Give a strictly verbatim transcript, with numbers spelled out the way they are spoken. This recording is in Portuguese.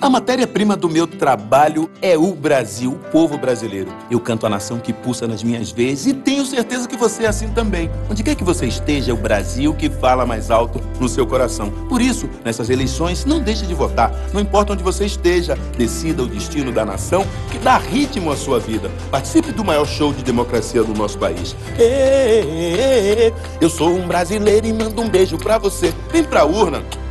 A matéria-prima do meu trabalho é o Brasil, o povo brasileiro. Eu canto a nação que pulsa nas minhas veias e tenho certeza que você é assim também. Onde quer que você esteja, é o Brasil que fala mais alto no seu coração. Por isso, nessas eleições, não deixe de votar. Não importa onde você esteja, decida o destino da nação que dá ritmo à sua vida. Participe do maior show de democracia do nosso país. Ê, ê, ê, eu sou um brasileiro e mando um beijo pra você. Vem pra urna.